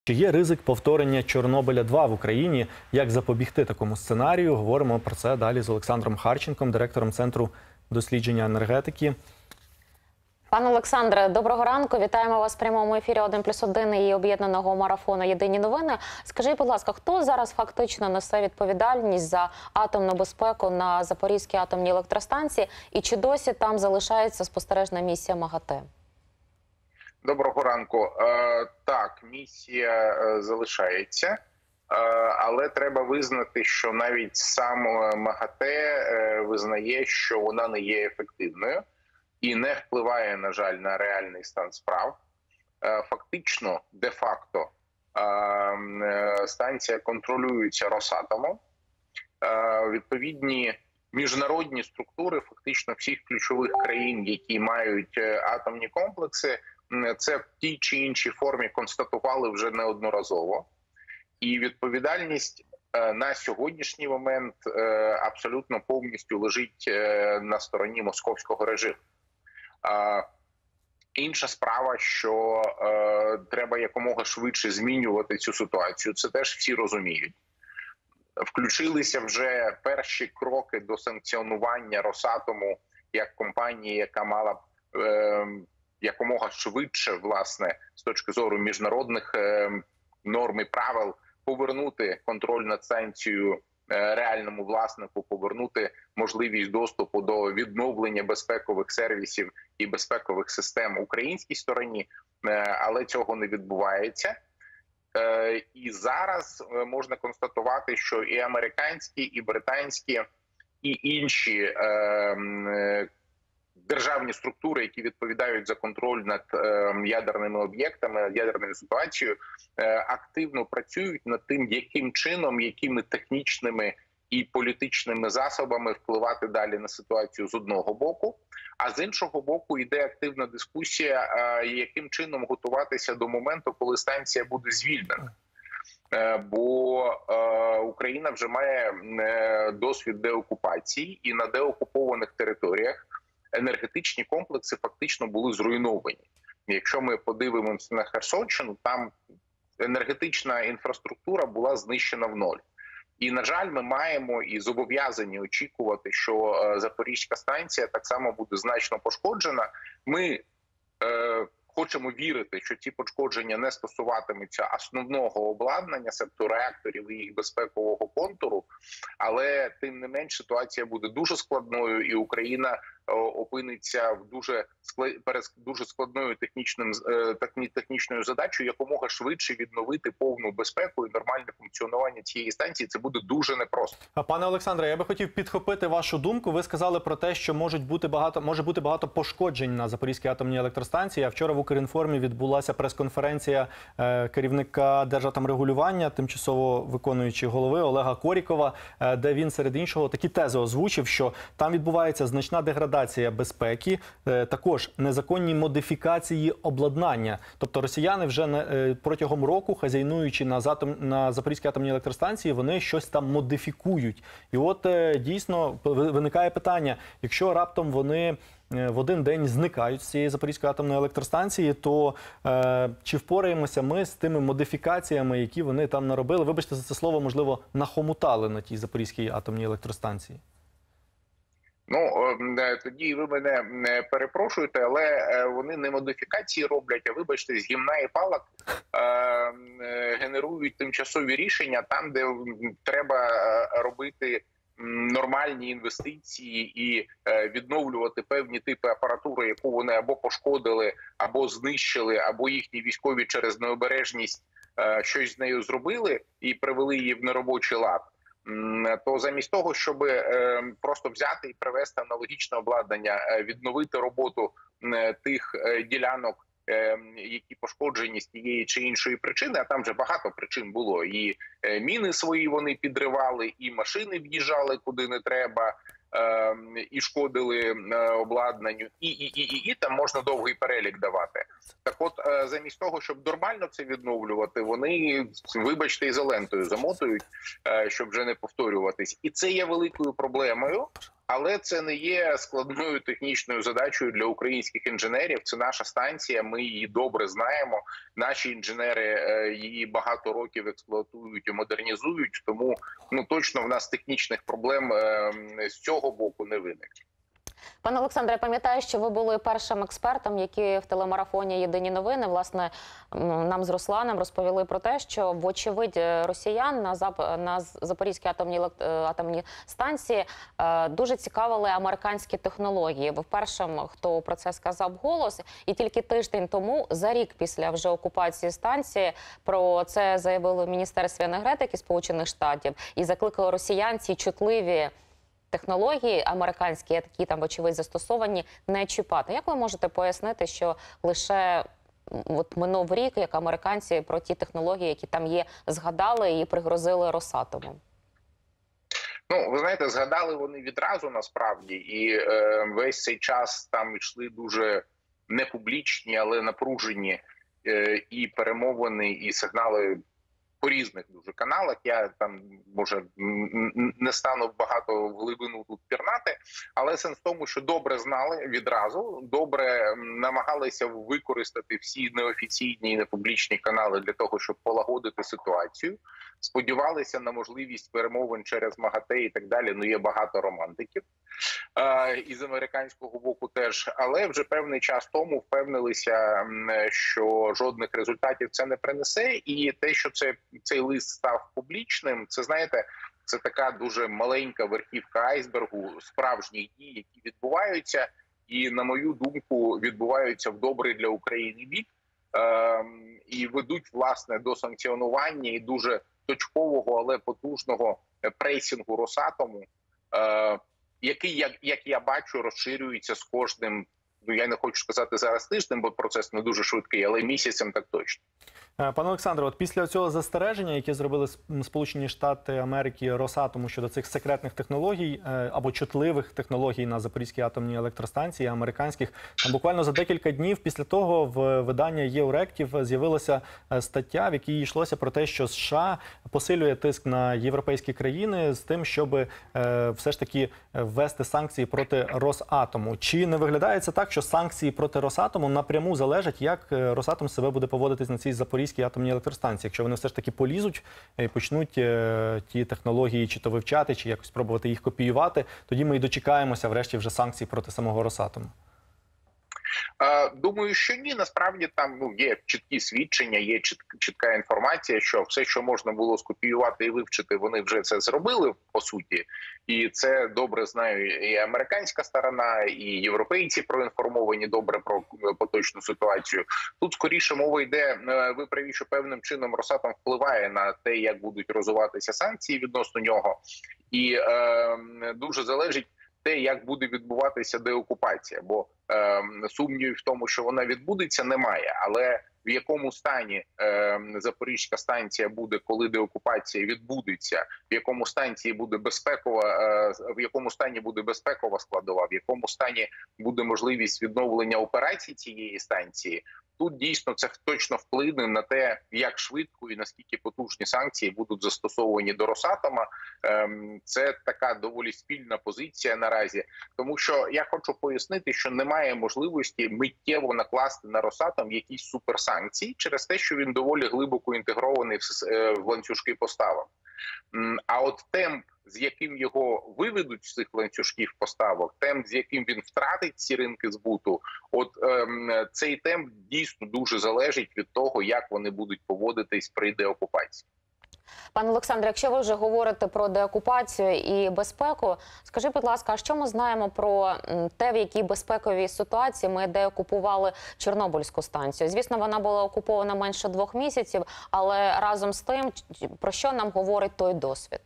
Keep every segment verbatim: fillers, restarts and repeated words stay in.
Чи є ризик повторення Чорнобиля два в Україні? Як запобігти такому сценарію? Говоримо про це далі з Олександром Харченком, директором Центру дослідження енергетики. Пане Олександре, доброго ранку. Вітаємо вас в прямому ефірі один плюс один і об'єднаного марафону «Єдині новини». Скажіть, будь ласка, хто зараз фактично несе відповідальність за атомну безпеку на Запорізькій атомній електростанції? І чи досі там залишається спостережна місія МАГАТЕ? Доброго ранку. Е, так, місія е, залишається, е, але треба визнати, що навіть сам МАГАТЕ е, визнає, що вона не є ефективною і не впливає, на жаль, на реальний стан справ. Е, фактично, де-факто, е, станція контролюється Росатомом. Е, відповідні міжнародні структури фактично всіх ключових країн, які мають атомні комплекси, це в тій чи іншій формі констатували вже неодноразово. І відповідальність на сьогоднішній момент абсолютно повністю лежить на стороні московського режиму. Інша справа, що треба якомога швидше змінювати цю ситуацію, це теж всі розуміють. Включилися вже перші кроки до санкціонування Росатому як компанії, яка мала б е, якомога швидше, власне, з точки зору міжнародних е, норм і правил, повернути контроль над станцією е, реальному власнику, повернути можливість доступу до відновлення безпекових сервісів і безпекових систем українській стороні, е, але цього не відбувається. І зараз можна констатувати, що і американські, і британські, і інші е, державні структури, які відповідають за контроль над е, ядерними об'єктами, над ядерною ситуацією, е, активно працюють над тим, яким чином, якими технічними і політичними засобами впливати далі на ситуацію з одного боку, а з іншого боку йде активна дискусія, яким чином готуватися до моменту, коли станція буде звільнена. Бо Україна вже має досвід деокупації, і на деокупованих територіях енергетичні комплекси фактично були зруйновані. Якщо ми подивимося на Херсонщину, там енергетична інфраструктура була знищена в ноль. І, на жаль, ми маємо і зобов'язані очікувати, що Запорізька станція так само буде значно пошкоджена. Ми е, хочемо вірити, що ці пошкодження не стосуватимуться основного обладнання, себто реакторів і їх безпекового контуру, але тим не менш ситуація буде дуже складною, і Україна е, опиниться в дуже перед дуже складною технічним е, технічною задачею якомога швидше відновити повну безпеку і нормальне функціонування цієї станції. Це буде дуже непросто. А пане Олександре, я би хотів підхопити вашу думку. Ви сказали про те, що можуть бути багато може бути багато пошкоджень на Запорізькій атомній електростанції. А вчора в Укрінформі відбулася прес-конференція е, керівника Держатомрегулювання, тимчасово виконуючи голови Олега Корікова, е, де він серед іншого такі тези озвучив, що там відбувається значна деградація безпеки, е, також незаконні модифікації обладнання. Тобто росіяни вже е, протягом року, хазяйнуючи на, затом, на Запорізькій атомній електростанції, вони щось там модифікують. І от е, дійсно виникає питання, якщо раптом вони в один день зникають з цієї Запорізької атомної електростанції, то е, чи впораємося ми з тими модифікаціями, які вони там наробили? Вибачте за це слово, можливо, нахомутали на тій Запорізькій атомній електростанції. Ну, тоді ви мене не перепрошуєте, але вони не модифікації роблять, а, вибачте, з гімна і палок е, генерують тимчасові рішення там, де треба робити нормальні інвестиції і відновлювати певні типи апаратури, яку вони або пошкодили, або знищили, або їхні військові через необережність щось з нею зробили і привели її в неробочий лад. То замість того, щоб просто взяти і привести аналогічне обладнання, відновити роботу тих ділянок, які пошкоджені з тієї чи іншої причини, а там вже багато причин було. І міни свої вони підривали, і машини в'їжджали куди не треба, і шкодили обладнанню, і, і, і, і, і там можна довгий перелік давати. Так от, замість того, щоб нормально це відновлювати, вони, вибачте, ізолентою замотують, щоб вже не повторюватись. І це є великою проблемою, Але це не є складною технічною задачею для українських інженерів. Це наша станція, ми її добре знаємо. Наші інженери її багато років експлуатують і модернізують, тому ну точно в нас технічних проблем з цього боку не виникне. Пане Олександре, я пам'ятаю, що ви були першим експертом, який в телемарафоні «Єдині новини» власне нам з Русланом розповіли про те, що вочевидь росіян на зап... на Запорізькій атомній атомній станції дуже цікавили американські технології. Ви першим, хто про це сказав голос, і тільки тиждень тому, за рік після вже окупації станції, про це заявили в Міністерстві енергетики Сполучених Штатів і закликали росіян ці чутливі технології американські, які там, вочевидь, застосовані, не чіпати. Як ви можете пояснити, що лише от минув рік, як американці про ті технології, які там є, згадали і пригрозили Росатомом? Ну, ви знаєте, згадали вони відразу насправді, і е, весь цей час там йшли дуже непублічні, але напружені е, і перемовини, і сигнали по різних дуже каналах. Я там, може, не стану багато в глибину тут пірнати, але сенс в тому, що добре знали відразу, добре намагалися використати всі неофіційні і непублічні канали для того, щоб полагодити ситуацію. Сподівалися на можливість перемовин через МАГАТЕ і так далі. Ну, є багато романтиків е, із американського боку теж. Але вже певний час тому впевнилися, що жодних результатів це не принесе. І те, що це, цей лист став публічним, це, знаєте, це така дуже маленька верхівка айсбергу справжніх дій, які відбуваються. І, на мою думку, відбуваються в добрий для України бік. Е, і ведуть, власне, до санкціонування і дуже точкового, але потужного пресінгу Росатому, е, який, як, як я бачу, розширюється з кожним, ну я не хочу сказати зараз тижнем, бо процес не дуже швидкий, але місяцем так точно. Пане Олександре, от після цього застереження, яке зробили Сполучені Штати Америки Росатому щодо цих секретних технологій або чутливих технологій на Запорізькій атомній електростанції, американських, там буквально за декілька днів після того в виданні «Єуректів» з'явилася стаття, в якій йшлося про те, що США посилює тиск на європейські країни з тим, щоб е, все ж таки ввести санкції проти Росатому. Чи не виглядає це так, що санкції проти Росатому напряму залежать, як Росатом себе буде поводитись на цій Запорізькій атомній електростанції, якщо вони все ж таки полізуть і почнуть е, ті технології чи то вивчати, чи якось спробувати їх копіювати, тоді ми і дочекаємося врешті вже санкцій проти самого Росатому? Думаю, що ні. Насправді там ну є чіткі свідчення, є чіт, чітка інформація, що все, що можна було скопіювати і вивчити, вони вже це зробили по суті. І це добре знає і американська сторона, і європейці проінформовані добре про поточну ситуацію. Тут скоріше мова йде, ви праві, що певним чином Росатом впливає на те, як будуть розвиватися санкції відносно нього, і е, дуже залежить те, як буде відбуватися деокупація, бо е, сумнівів в тому, що вона відбудеться, немає. Але в якому стані е, Запорізька станція буде, коли деокупація відбудеться, в якому станції буде безпекова, е, в якому стані буде безпекова складова, в якому стані буде можливість відновлення операцій цієї станції, тут дійсно це точно вплине на те, як швидко і наскільки потужні санкції будуть застосовані до Росатома. Це така доволі спільна позиція наразі. Тому що я хочу пояснити, що немає можливості миттєво накласти на Росатом якісь суперсанкції через те, що він доволі глибоко інтегрований в ланцюжки поставок. А от темп, з яким його виведуть з цих ланцюжків поставок, темп, з яким він втратить ці ринки збуту, от ем, цей темп дійсно дуже залежить від того, як вони будуть поводитись при деокупації. Пане Олександре, якщо ви вже говорите про деокупацію і безпеку, скажіть, будь ласка, а що ми знаємо про те, в якій безпековій ситуації ми деокупували Чорнобильську станцію? Звісно, вона була окупована менше двох місяців, але разом з тим, про що нам говорить той досвід?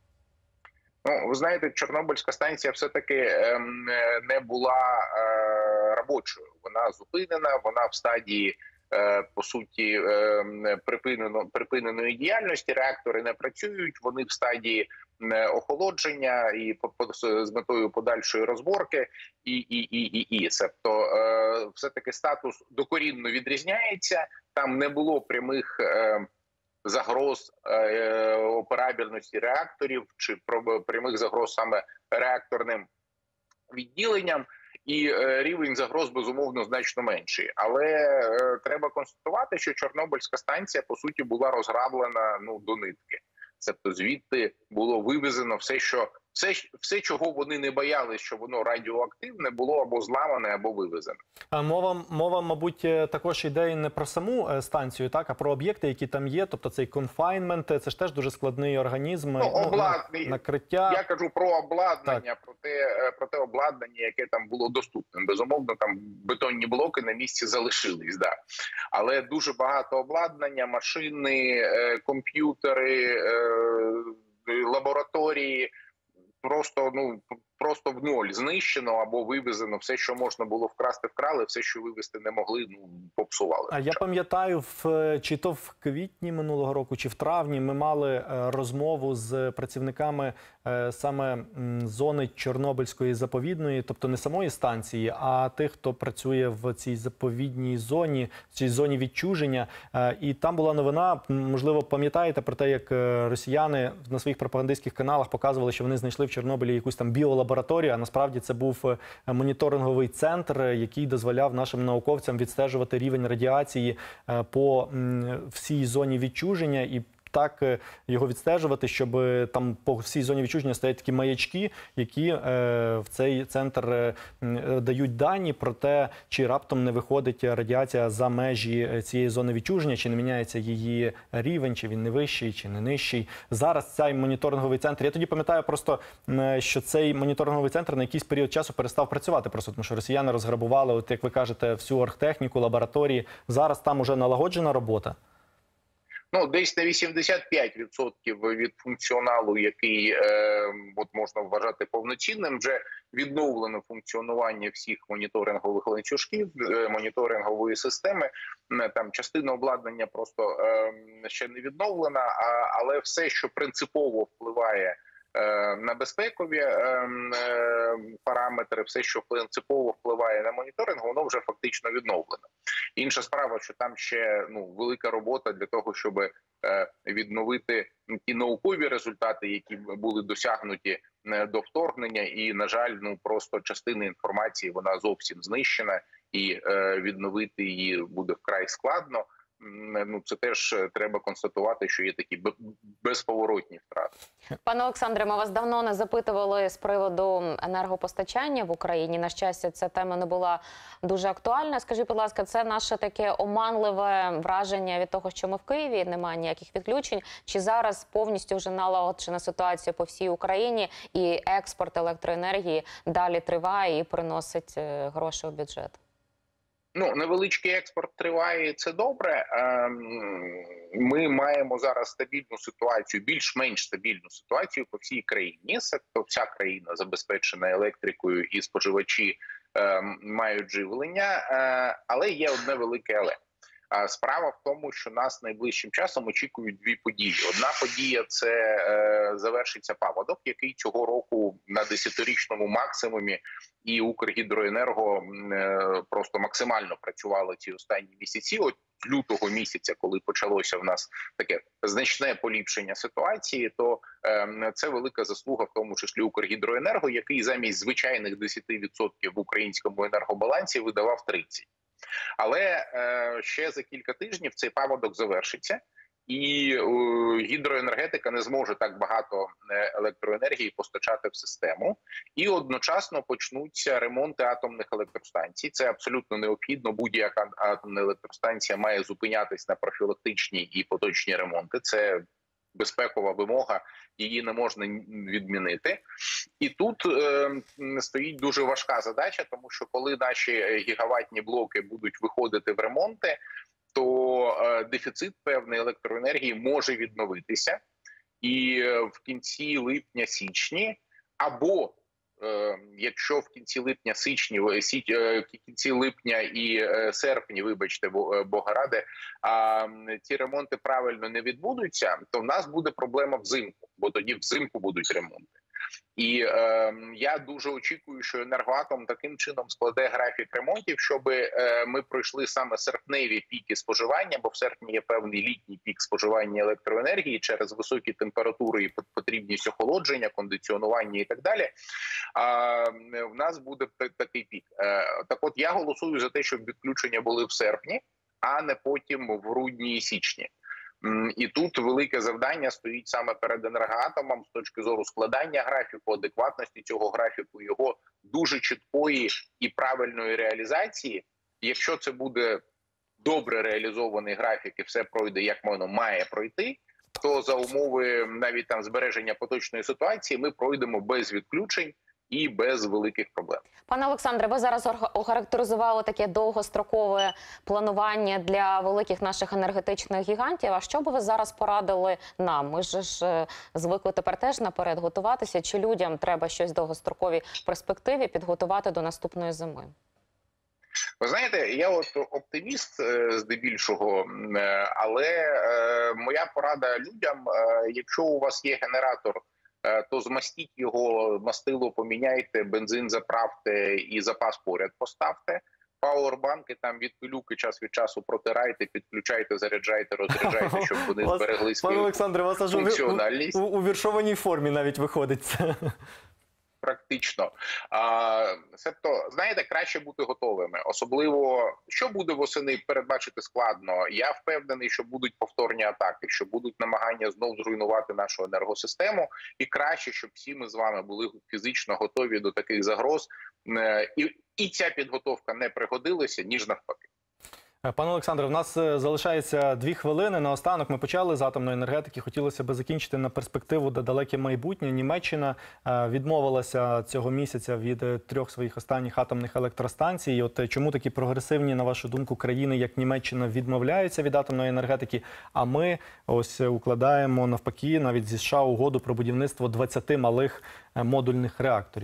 Ну, ви знаєте, Чорнобильська станція все-таки ем, не була е, робочою. Вона зупинена, вона в стадії, е, по суті, е, припинено, припиненої діяльності. Реактори не працюють, вони в стадії е, охолодження і по, по, з метою подальшої розборки. І, і, і, і, і. Тобто, е, все-таки статус докорінно відрізняється. Там не було прямих Е, загроз е, операбельності реакторів чи прямих загроз саме реакторним відділенням, і е, рівень загроз, безумовно, значно менший. Але е, треба констатувати, що Чорнобильська станція, по суті, була розграблена ну, до нитки. Тобто звідти було вивезено все, що все, все, чого вони не боялись, що воно радіоактивне, було або зламане, або вивезено. А мова, мова, мабуть, також йде не про саму станцію, так, а про об'єкти, які там є. Тобто цей конфайнмент, це ж теж дуже складний організм. Ну, обладнання. Накриття. Я кажу про обладнання, про те, про те обладнання, яке там було доступним. Безумовно, там бетонні блоки на місці залишились, да. Але дуже багато обладнання, машини, комп'ютери, лабораторії, просто, ну, просто в ноль знищено або вивезено. Все, що можна було вкрасти, вкрали, все, що вивезти не могли, ну, попсували. А я пам'ятаю, в, чи то в квітні минулого року, чи в травні ми мали розмову з працівниками саме зони Чорнобильської заповідної, тобто не самої станції, а тих, хто працює в цій заповідній зоні, в цій зоні відчуження. І там була новина, можливо, пам'ятаєте про те, як росіяни на своїх пропагандистських каналах показували, що вони знайшли в Чорнобилі якусь там біолабораторію, а насправді це був моніторинговий центр, який дозволяв нашим науковцям відстежувати рівень радіації по всій зоні відчуження і так його відстежувати, щоб там по всій зоні відчуження стоять такі маячки, які е, в цей центр е, дають дані про те, чи раптом не виходить радіація за межі цієї зони відчуження, чи не міняється її рівень, чи він не вищий, чи не нижчий. Зараз цей моніторинговий центр, я тоді пам'ятаю просто, що цей моніторинговий центр на якийсь період часу перестав працювати, просто тому що росіяни розграбували, от як ви кажете, всю оргтехніку, лабораторії. Зараз там уже налагоджена робота? Ну, десь на вісімдесят п'ять відсотків від функціоналу, який е, от можна вважати повноцінним, вже відновлено функціонування всіх моніторингових ланцюжків, е, моніторингової системи. Там частина обладнання просто е, ще не відновлена, а, але все, що принципово впливає на безпекові параметри, все, що принципово впливає на моніторинг, воно вже фактично відновлено. Інша справа, що там ще ну, велика робота для того, щоб відновити ті наукові результати, які були досягнуті до вторгнення, і, на жаль, ну просто частина інформації, вона зовсім знищена, і відновити її буде вкрай складно. Ну, це теж треба констатувати, що є такі безповоротні втрати. Пане Олександре, ми вас давно не запитували з приводу енергопостачання в Україні. На щастя, ця тема не була дуже актуальна. Скажіть, будь ласка, це наше таке оманливе враження від того, що ми в Києві, немає ніяких відключень? Чи зараз повністю вже налагоджена ситуація по всій Україні і експорт електроенергії далі триває і приносить гроші у бюджет? Ну, невеличкий експорт триває, і це добре. Ми маємо зараз стабільну ситуацію, більш-менш стабільну ситуацію по всій країні. Тобто вся країна забезпечена електрикою і споживачі мають живлення, але є одне велике але. Справа в тому, що нас найближчим часом очікують дві події. Одна подія – це е, завершиться паводок, який цього року на десятирічному максимумі, і Укргідроенерго е, просто максимально працювало ці останні місяці. От лютого місяця, коли почалося в нас таке значне поліпшення ситуації, то е, це велика заслуга, в тому числі Укргідроенерго, який замість звичайних десяти відсотків в українському енергобалансі видавав тридцять. Але е, ще за кілька тижнів цей паводок завершиться, і е, гідроенергетика не зможе так багато електроенергії постачати в систему. І одночасно почнуться ремонти атомних електростанцій. Це абсолютно необхідно. Будь-яка атомна електростанція має зупинятись на профілактичні і поточні ремонти. Це безпекова вимога, її не можна відмінити. І тут е, стоїть дуже важка задача, тому що коли наші гігаватні блоки будуть виходити в ремонти, то е, дефіцит певної електроенергії може відновитися. І е, в кінці липня-січні, або е, якщо в кінці липня січні, січ, е, кінці липня і е, серпні, вибачте, Бога ради, а ці ремонти правильно не відбудуться, то в нас буде проблема взимку, бо тоді взимку будуть ремонти. І е, я дуже очікую, що «Енергоатом» таким чином складе графік ремонтів, щоб е, ми пройшли саме серпневі піки споживання, бо в серпні є певний літній пік споживання електроенергії через високі температури і потрібність охолодження, кондиціонування і так далі. А в нас буде такий пік. Е, так от я голосую за те, щоб відключення були в серпні, а не потім в грудні і січні. І тут велике завдання стоїть саме перед «Енергоатомом» з точки зору складання графіку, адекватності цього графіку, його дуже чіткої і правильної реалізації. Якщо це буде добре реалізований графік і все пройде, як воно має пройти, то за умови навіть там збереження поточної ситуації ми пройдемо без відключень і без великих проблем. Пане Олександре, ви зараз охарактеризували таке довгострокове планування для великих наших енергетичних гігантів. А що би ви зараз порадили нам? Ми ж звикли тепер теж наперед готуватися. Чи людям треба щось в довгостроковій перспективі підготувати до наступної зими? Ви знаєте, я от оптиміст здебільшого, але моя порада людям, якщо у вас є генератор, то змастіть його, мастило поміняйте, бензин заправте і запас поряд поставте. Пауербанки там від пилюки час від часу протирайте, підключайте, заряджайте, розряджайте, щоб вони зберегли свою функціональність. У, у віршованій формі навіть виходить. Практично. А, себто, знаєте, краще бути готовими. Особливо, що буде восени, передбачити складно. Я впевнений, що будуть повторні атаки, що будуть намагання знов зруйнувати нашу енергосистему. І краще, щоб всі ми з вами були фізично готові до таких загроз. І, і ця підготовка не пригодилася, ніж навпаки. Пане Олександре, в нас залишається дві хвилини. Наостанок ми почали з атомної енергетики. Хотілося б закінчити на перспективу до далеке майбутнє. Німеччина відмовилася цього місяця від трьох своїх останніх атомних електростанцій. І от чому такі прогресивні, на вашу думку, країни, як Німеччина, відмовляються від атомної енергетики, а ми ось укладаємо навпаки навіть зі США угоду про будівництво двадцяти малих модульних реакторів?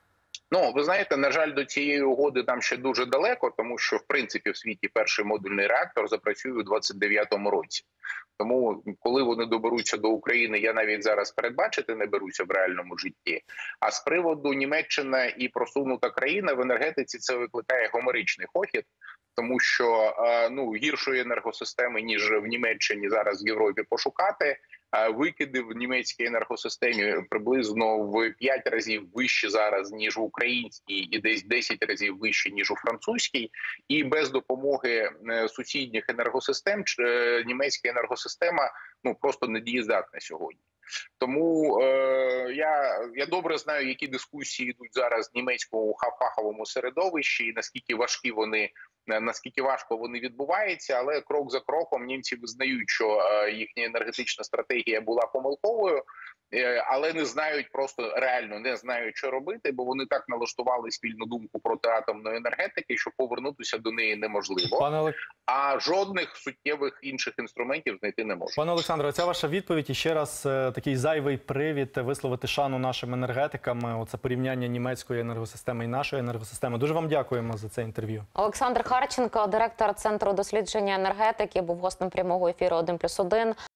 Ну, ви знаєте, на жаль, до цієї угоди там ще дуже далеко, тому що, в принципі, в світі перший модульний реактор запрацює у двадцять дев'ятому році. Тому, коли вони доберуться до України, я навіть зараз передбачити не беруся в реальному житті. А з приводу Німеччина і просунута країна в енергетиці це викликає гомеричний хохіт, тому що ну, гіршої енергосистеми, ніж в Німеччині зараз в Європі пошукати. Викиди в німецькій енергосистемі приблизно в п'ять разів вищі зараз, ніж в українській, і десь десять разів вищі, ніж у французькій. І без допомоги сусідніх енергосистем німецька енергосистема ну, просто недієздатна сьогодні. Тому е, я, я добре знаю, які дискусії йдуть зараз в німецькому фаховому середовищі і наскільки важкі вони, наскільки важко вони відбуваються, але крок за кроком німці визнають, що е, їхня енергетична стратегія була помилковою, е, але не знають, просто реально не знають, що робити, бо вони так налаштували спільну думку проти атомної енергетики, що повернутися до неї неможливо. Пане... А жодних суттєвих інших інструментів знайти не можна. Пане Олександре, оця ваша відповідь і ще раз такий зайвий привід висловити шану нашим енергетикам. Оце порівняння німецької енергосистеми і нашої енергосистеми. Дуже вам дякуємо за це інтерв'ю. Олександр Харченко, директор Центру дослідження енергетики, був гостем прямого ефіру один плюс один.